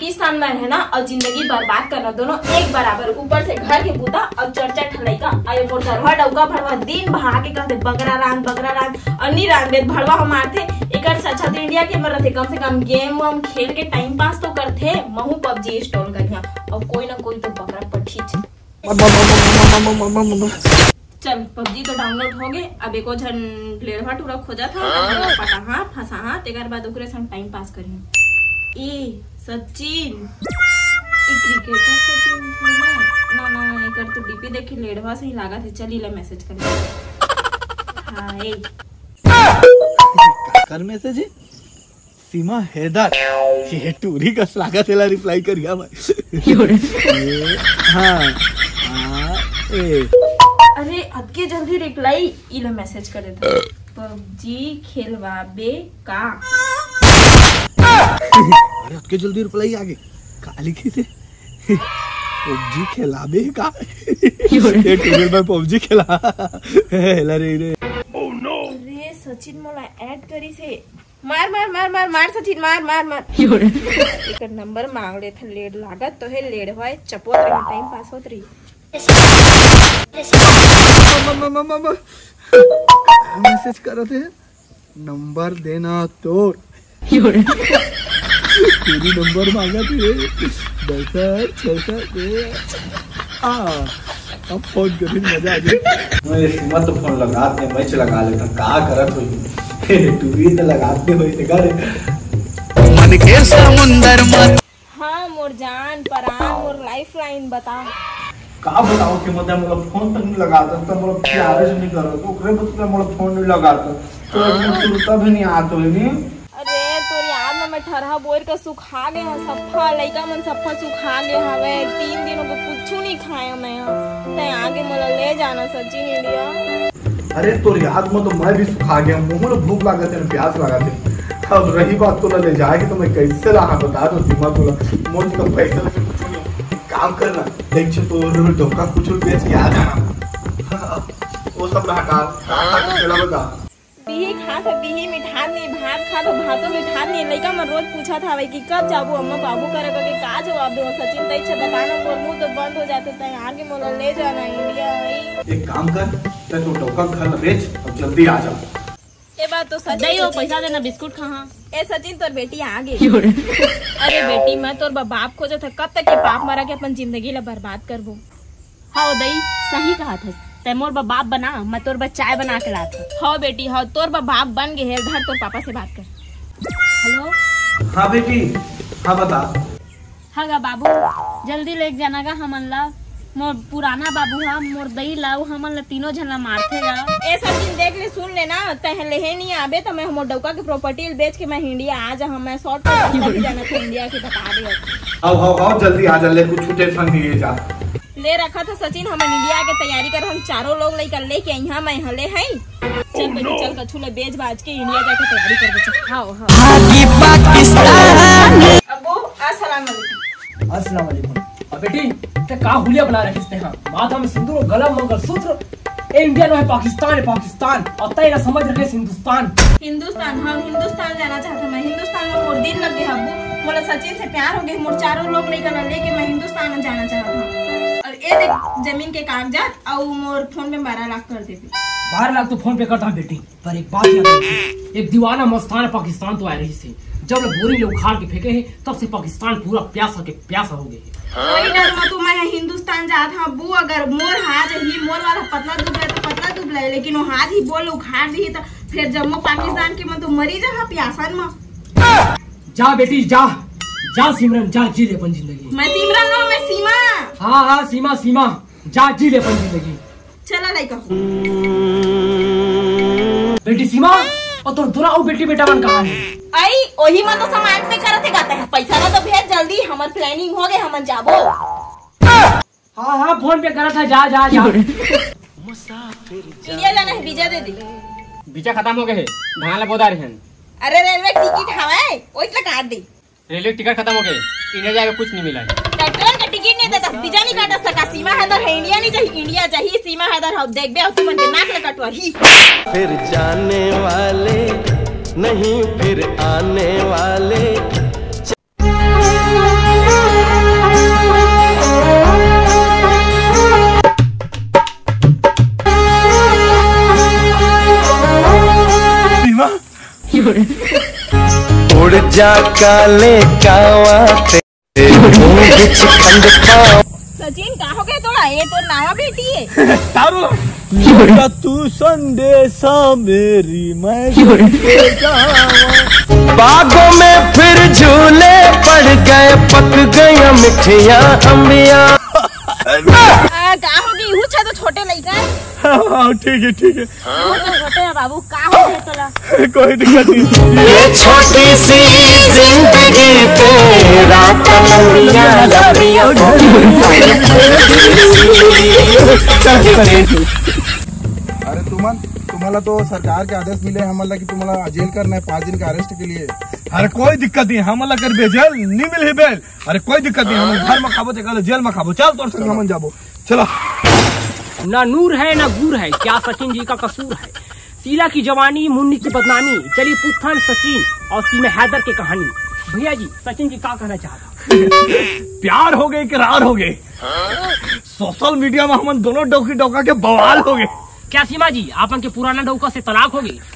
पाकिस्तान में रहना और जिंदगी बर्बाद करना दोनों एक बराबर। ऊपर से घर के बूता और चर्चा ठलैका आयो मोर घरवा डौका भरवा दिन भा के कहते बकरा रान अन्नी रान बेद भड़वा हम मारथे। एकर अच्छा तो इंडिया के मरथे कम से कम गेम वम खेल के टाइम पास तो करथे। महू पबजी इंस्टॉल करिया और कोई ना कोई तो बकरा पठी चल पबजी तो डाउनलोड हो गए। अब एको झन प्लेयरवा टूरा खोजा था पटाहा फसाहा तेकर बाद ओकरे संग टाइम पास करिया। ए सचिन क्रिकेटर सचिन ना एकर तो डीपी देखे लेडवा से ही लागत है। चल इला मैसेज कर। हाय कर मैसेज सीमा हैदर ये टूरी का स्वागत है रिप्लाई करिया मैं। हां अरे अतके जल्दी रिप्लाई इला मैसेज कर देता। पबजी खेलवाबे का अरे अतके जल्दी रिप्लाई आ गई का लिखी थे पबजी खेलाबे का ये टूरी में पबजी खेला रे। ओह नो अरे सचिन मोला ऐड करी से मार मार मार मार मार सचिन मार मार मार एक नंबर मांग ले थे। लेड लागत तो है लेड होय चपोत रही टाइम पास होत रही। मैसेज कर रहे थे नंबर देना तो तेरी नंबर मांगा थे 10 अब फोन करी मजा आ गया। मैं सीमा तो फोन लगाते मैच लगा लेता का करत हुई टूरी तो लगाते हुए घर मन के समुंदर मत। हाँ मोर जान परान मोर लाइफ लाइन बता का बताओ कि मतलब मोला फोन तक नहीं लगाता तो मोला प्यार से नहीं करो तो ओकरे बतले मोला फोन नहीं लगाता तो एकदम सुरता भी नहीं आत होई नी। अरे तोर याद में मैं ठरहा बोर का सुखा गए हैं सफा लइका मन सफा सुखा गए हवे 3 दिनों को कुछ नहीं खाया मैं ते आगे मोला ले जाना सचिन इंडिया। अरे तोर याद में तो मैं भी सुखा गया मुंह में भूख लागत है प्यास लागत है। अब रही बात तो ले जाएगी तो मैं कैसे रहा बता दो सीमा को मोल का पैसा से कुछ नहीं काम करना देख तो धोखा कुछ बेच के आ जाना वो सब हटा के चला बता। बिही खा था बिही मिठा नहीं भात खा तो भातों मिठा नहीं। लइका मन रोज पूछा था कि कब जाबू अम्मा बाबू करे के का जवाब दो सचिन तई छ बताना मोर मुंह तो बंद हो जाते तय आगे मोला ले जाना इंडिया। एक काम कर तो धोखा घर बेच और जल्दी आ जा। ये बात तो सच है। पैसा देना बिस्कुट खा। ए सचिन तोर बेटी आ गई। अरे बेटी मैं तोर बाप खोजत था कब तक के पाप मरा के अपन जिंदगी ला बर्बाद करबो। हाँ दई सही कहा था ते मोर बाप बना मैं तोर चाय बना के लाता। हाँ बेटी हाँ तोर बाप बन गए है धर तोर पापा से बात कर। हेलो हाँ बेटी हाँ बता। हाँ गा बाबू जल्दी ले जाना गा हमन ला मोर पुराना बाबू हा मोर दई लाऊ हमन ला तीनों झन ला मारथे गा। ए सब दिन देख ले सुन लेना तह लेहे नहीं आबे तो मैं मोर डौका के प्रॉपर्टी बेच के मैं इंडिया आ जा। मैं शॉर्ट कट जाना था इंडिया के बता दे। आओ जल्दी आ जा ले कुछ टेंशन नहीं है जा ले रखा था सचिन हम इंडिया के तैयारी कर हम चारों लोग लेकर लेके यहाँ मैं हले हैं। चल बेटी चल कछु ले बेच बाज के इंडिया जाके तैयारी कर बच्चा। हां अब्बू अस्सलाम वालेकुम। अस्सलाम वालेकुम। अब बेटी ते का हुलिया बना रखिस ते हां माथा में सिंदूर गला में मंगलसूत्र ए इंडिया है पाकिस्तान और तय ना समझ रखे हिंदुस्तान। हाँ हिंदुस्तान जाना चाहता मैं। हिंदुस्तान में मोर दिन लग गए अब्बू मोला सचिन से प्यार हो गया। मोर चारों लोग लेकर लेके मैं हिंदुस्तान जाना चाहता हूँ। और ये देख जमीन के कागजात और मोर फोन में 12 लाख कर देते। 12 लाख तो फोन पे करता बेटी पर एक बात याद रखी एक दीवाना मस्तान पाकिस्तान तो आ रही थी जब बोरी लोग उखाड़ के फेंके हैं तब से पाकिस्तान पूरा प्यासा हो गए। कोई डर मत मैं हिंदुस्तान जाता हूँ बू अगर मोर हाथ ही मोर वाला पतला दुबला तो पतला दुबला है लेकिन वो हाथ ही बोल उखाड़ दी तो फिर जम्मू पाकिस्तान के मन तो मरी जा प्यासन में। जा बेटी जा सिमरन जा जी ले अपन जिंदगी। मैं सिमरन हूँ मैं सीमा। हाँ सीमा जा जी ले अपन जिंदगी। चला लाइका बेटी सीमा और तो दूरा बेटी बेटा मन कहाँ है? आई वही मन तो समाज पे करते गाता है पैसा ना तो भेज जल्दी हमार प्लानिंग हो गए हमन जाबो। हाँ फोन पे करा था जा इंडिया जाना है वीजा दे दे। वीजा खत्म हो गए है धान ला बोदा रहे हैं। अरे रेलवे टिकट हवाए ओइ ला काट दे। रेलवे टिकट खत्म हो गए इंडिया जाएगा कुछ नहीं मिला है। ट्रैक्टर का टिकट नहीं देता वीजा नहीं काट सका। सीमा हैदर है इंडिया नहीं चाहिए इंडिया चाहिए सीमा हैदर हम देख बे तुम के नाक ले कटवा ही। फिर जाने वाले नहीं फिर आने वाले उड़ जा काले कावा तेरे मुंह विच खंड पाओ। सचिन का हो गया तोड़ा, ये तो नावा बेटी है। तारू तू संदेशा मेरी मैं बागों में फिर झूले पड़ गए, पक गया मिठिया अम्बिया। का होगी हुच्छा तो छोटे लइका। हाँ ठीक है छोटे है बाबू, का हो गया तोला? कोई दिक्कत नहीं। ये छोटी सी जिंदगी पे रात लंबिया लंबिया। अरे तुम्हाला तो सरकार के आदेश मिले हमला कि तुम्हाला जेल करना है 5 दिन के अरेस्ट के लिए। अरे कोई दिक्कत नहीं, हमला कर बेजेल नहीं मिले बेल। अरे कोई दिक्कत नहीं, हम घर में खाबो तो जेल में खाबो। चल तोर संग हम जाबो, चलो। ना नूर है ना गूर है, क्या सचिन जी का कसूर है। शीला की जवानी, मुन्नी की बदनामी, चली पुत्थन सचिन और सीमा हैदर की कहानी। भैया जी सचिन जी क्या कहना चाहता? प्यार हो गए करार हो गए, सोशल मीडिया में हम दोनों डौकी डौका के बवाल हो गए। क्या सीमा जी आपन के पुराना डौका से तलाक हो गई?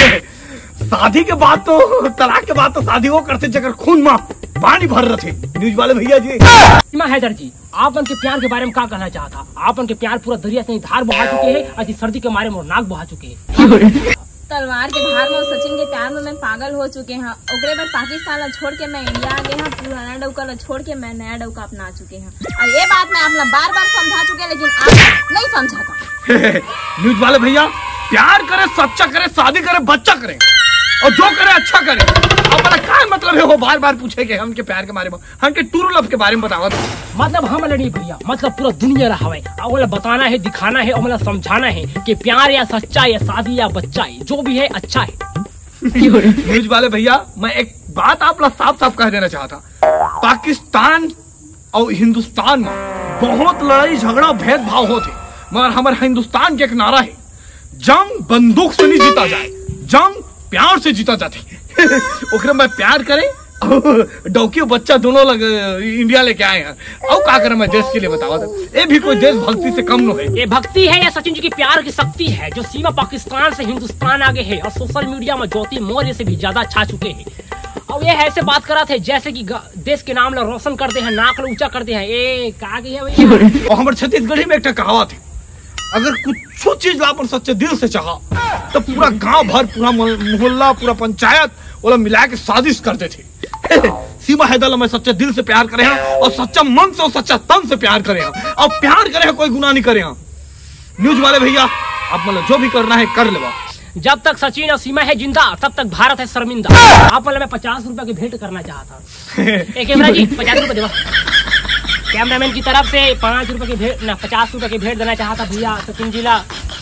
शादी के बाद तो तलाक के बाद तो शादी वो करते जगह खून में पानी भर रहे थे न्यूज वाले भैया जी। सीमा हैदर जी आपन के प्यार के बारे में क्या कहना चाहता? आपन के प्यार पूरा दरिया से धार बहा चुके हैं, अति सर्दी के मारे मोर नाक बहा चुके हैं। तलवार के धार में सचिन के प्यार में मैं पागल हो चुके हैं। ओकरे बाद पाकिस्तान ला छोड़ के मैं इंडिया आ गए हैं, पुराना डौका ला छोड़ के मैं नया डौका अपना चुके हैं। और ये बात मैं आपने बार बार समझा चुके, लेकिन आप नहीं समझाता। न्यूज वाले भैया प्यार करे, सच्चा करे, शादी करे, बच्चा करे और जो करे अच्छा करे। अब बड़ा क्या मतलब है वो बार बार पूछे के हम के प्यार के बारे में, हम के टूर लव के बारे में बतावा। मतलब हम लड़ी भैया, मतलब पूरा दुनिया रहा है और बताना है, दिखाना है और समझाना है कि प्यार या सच्चा या शादी या बच्चा है, जो भी है अच्छा है। न्यूज वाले भैया मैं एक बात आप लोग साफ साफ कह देना चाहता, पाकिस्तान और हिंदुस्तान में बहुत लड़ाई झगड़ा भेदभाव होते, मगर हमारे हिंदुस्तान के एक नारा है, जंग बंदूक से नहीं जीता जाए, जंग प्यार से जीता जाते। ओकरे में प्यार करे डौकी बच्चा दोनों लग इंडिया लेके आए हैं और क्या करे मैं देश के लिए बतावा। ये भी कोई देश भक्ति से कम न है। ये भक्ति है या सचिन जी की प्यार की शक्ति है जो सीमा पाकिस्तान से हिंदुस्तान आगे है और सोशल मीडिया में ज्योति मौर्य से भी ज्यादा छा चुके हैं। और ये ऐसे बात करा थे जैसे कि देश के नाम ला रोशन करते हैं, नाक ला ऊंचा करते हैं। ये कहा गया भैया। और हमारे छत्तीसगढ़ी में एक कहावत है, अगर कुछ चीज अपन सच्चे दिल से चाहा तो पूरा गांव भर, पूरा मोहल्ला, पूरा पंचायत वो मिला के साजिश करते थे। सीमा हैदर में सच्चे दिल से प्यार करे हैं और सच्चा मन से और सच्चा तन से प्यार करे हैं और प्यार करे हैं, कोई गुनाह नहीं करे हैं। न्यूज वाले भैया आप मतलब जो भी करना है कर लेवा। जब तक सचिन और सीमा है जिंदा तब तक भारत है शर्मिंदा। आप मतलब मैं 50 रुपए की भेंट करना चाहता। कैमरा जी 50 रुपए देवा। कैमरामैन की तरफ से 5 रुपए की भेंट ना 50 रुपए की भेंट देना चाहता भैया सचिन जिला।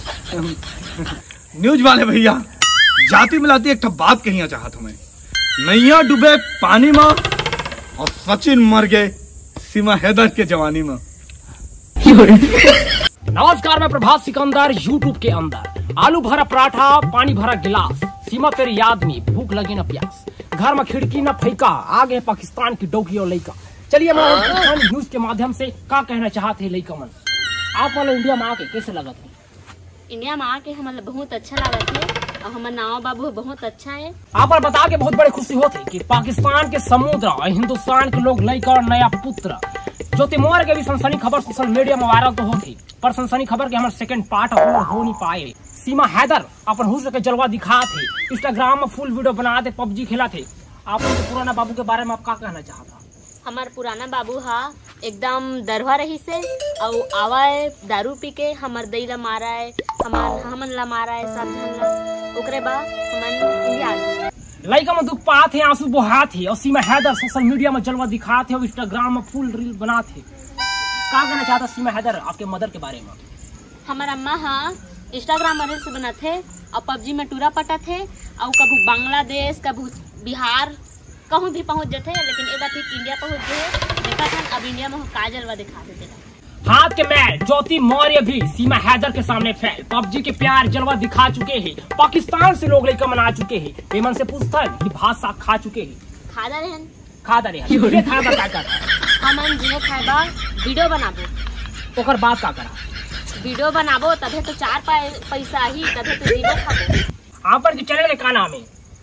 न्यूज वाले भैया जाति मिलाती एक बात कहना चाहता हूँ मैं, नैया डूबे पानी में और सचिन मर गए सीमा हैदर के जवानी में। नमस्कार मैं प्रभात सिकंदर यूट्यूब के अंदर। आलू भरा पराठा, पानी भरा गिलास, सीमा तेरी याद में भूख लगी न प्यास, घर में खिड़की न फैका, आगे पाकिस्तान की डौकी और लइका। चलिए मैं न्यूज के माध्यम से क्या कहना चाहते हैं लइका मन। आप वाले इंडिया में आके कैसे लगा थे? इंडिया में आके हमारा बहुत अच्छा लगा थे और हमारा नाव बाबू बहुत अच्छा है। आप पर बता के बहुत बड़ी खुशी होती कि पाकिस्तान के समुद्र और हिंदुस्तान के लोग लइका और नया पुत्र ज्योति मौर्य के भी सनसनी खबर सोशल मीडिया में वायरल तो होती, पर सनसनी खबर के हमारे सेकंड पार्ट हो नहीं पाए। सीमा हैदर अपन हुस्न के जलवा दिखा थे, इंस्टाग्राम में फुल वीडियो बनाते, पबजी खेला थे। आप पुराना बाबू के बारे में आप क्या कहना चाहता? हमार पुराना बाबू हा एकदम दरवा रही से और आवा है दारू पी के हमार दई ला मारा है, हमन ला मारा है, सब जन ला। ओकरे बाद हमन इंडिया लइका में दुख पाते हैं, आंसू बहाते और सीमा हैदर सोशल मीडिया में जलवा दिखाते और इंस्टाग्राम में फुल रील बनाते। क्या कहना चाहता सीमा हैदर आपके मदर के बारे में? हमारा अम्मा हाँ इंस्टाग्राम में रील्स बनाते और पबजी में टूरा पटा थे और कभी बांग्लादेश कभी बिहार कहूँ भी पहुँच जाते, लेकिन एक बार ठीक इंडिया पहुँच गए। देखा था अब इंडिया में काजलवा दिखा देते। हाथ के मैच ज्योति मौर्य भी सीमा हैदर के सामने फेल, पबजी के प्यार जलवा दिखा चुके हैं, पाकिस्तान से लोग लेकर मना चुके हैं। पेमन से पूछता है कि भात साग खा चुके हैं, खादा रहन खादा रहन ये खादा क्या कर हमन जे खाएबा वीडियो बनाबो, ओकर बात का करा वीडियो बनाबो तबे तो 4 पैसा ही तबे तो जीवो खाबो। आप पर चैनल का नाम है?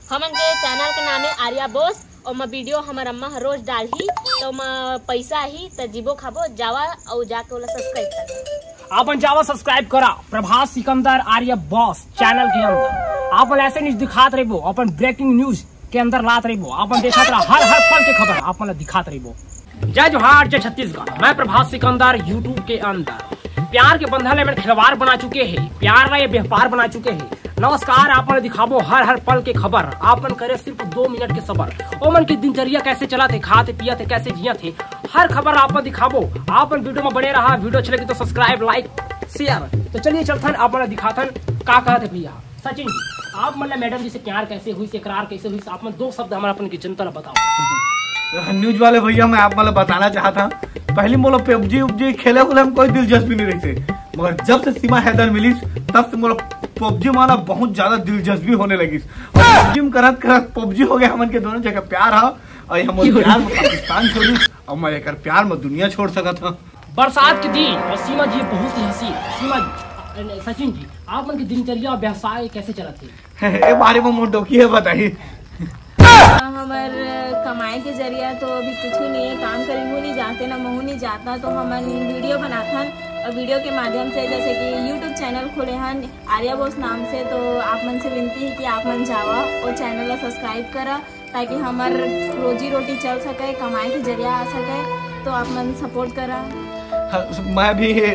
हमन के चैनल के नाम है आर्या बॉस और मैं वीडियो हमार अम्मा रोज डालही तो मैं पैसा ही तो जीबो खाबो जावा और जाके वाला सब्सक्राइब कर आपन जावा सब्सक्राइब करा प्रभास सिकंदर आर्या बॉस चैनल के अंदर। आपन ऐसे न्यूज दिखात रहिबो, अपन ब्रेकिंग न्यूज के अंदर लात रहिबो, आपन देखत रहा हर पल के खबर आपन दिखात रहिबो। जय जोहार जय छत्तीसगढ़। मैं प्रभास सिकंदर यूट्यूब के अंदर प्यार के बंधन में खिलवाड़ बना चुके हैं, प्यार में व्यापार बना चुके हैं। नमस्कार, आपने दिखाबो हर पल के खबर। आपन करे सिर्फ 2 मिनट के सबर। ओमन की दिनचर्या कैसे चला थे, खाते पिया थे, कैसे जिया थे, हर खबर आपन दिखाबो। आपन वीडियो में बने रहा, वीडियो अच्छी लगी तो सब्सक्राइब लाइक शेयर। तो चलिए चलथन आपन दिखाथन का कहते भैया। सचिन जी, आप मतलब मैडम जी से प्यार कैसे हुई, इकरार कैसे हुई, आप 2 शब्द हमारा अपन की जनता ने बताओ। न्यूज वाले भैया मैं आप मतलब बताना चाहता पहले मोला पबजी उबजी खेले वाले में कोई दिलचस्पी नहीं रही थी, मगर जब से सीमा हैदर मिली तब से मोला पबजी माना बहुत ज्यादा दिलचस्पी होने लगी और पबजी में करत पबजी हो गया। हमन के दोनों जगह प्यार है और हम प्यार में पाकिस्तान छोड़ी और मैं एक प्यार में दुनिया छोड़ सका था। बरसात के दिन और सीमा जी बहुत ही हंसी। सीमा जी, सचिन जी, आप मन की दिनचर्या और व्यवसाय कैसे चला थे? बारे में मोट डोकी है बताइए। हमार कमाए के जरिया तो अभी कुछ नहीं है, काम करी नहीं जाते ना महू नहीं जाता, तो हमन वीडियो बनाथन और वीडियो के माध्यम से जैसे कि यूट्यूब चैनल खोले हन आर्या बॉस नाम से। तो आप मन से विनती है कि आप मन जावा और चैनल को सब्सक्राइब करा ताकि हमार रोजी रोटी चल सके, कमाए के जरिया आ सके। तो आप मन सपोर्ट करा। मैं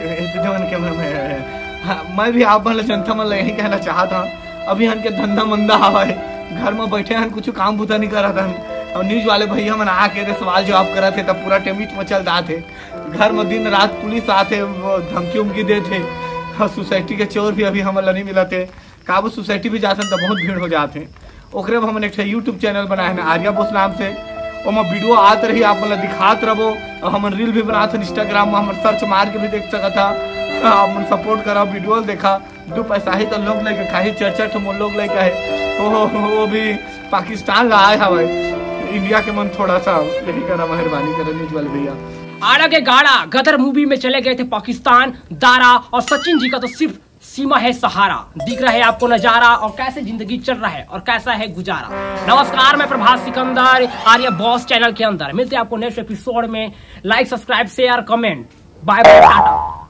भी आप मन जनता मन यही कहना चाहता हूँ, अभी हन के धंधा मंदा हवा है, घर में बैठे हन कुछ काम बुता नहीं करा था और न्यूज वाले भैया मन आके सवाल जवाब करा थे तब पूरा टेमिच में चल रहा थे। घर में दिन रात पुलिस आते धमकी उमकी देते और सोसाइटी के चोर भी अभी हमारे नहीं मिला थे। काबू सोसाइटी भी जाते तो बहुत भीड़ हो जाते। ओकरे में हमने एक यूट्यूब चैनल बनाए हैं आर्या बॉस नाम से, और मैं वीडियो आते रही आप मतलब दिखात रहो और हम रील भी बनाते इंस्टाग्राम में, हम सर्च मार के भी देख सका था। आप मन सपोर्ट करा, वीडियो देखा, 2 पैसा ही तो लोग लेके खाई, 4 लोग लेके है वो भी पाकिस्तान लाए हवा, इंडिया के मन थोड़ा सा यही करा, मेहरबानी करा न्यूज वाले भैया। आड़ा के गाड़ा गदर मूवी में चले गए थे पाकिस्तान, दारा और सचिन जी का तो सिर्फ सीमा है सहारा। दिख रहा है आपको नजारा और कैसे जिंदगी चल रहा है और कैसा है गुजारा। नमस्कार, मैं प्रभास सिकंदर आर्या बॉस चैनल के अंदर। मिलते हैं आपको नेक्स्ट एपिसोड में। Like subscribe share comment. Bye bye, Tata.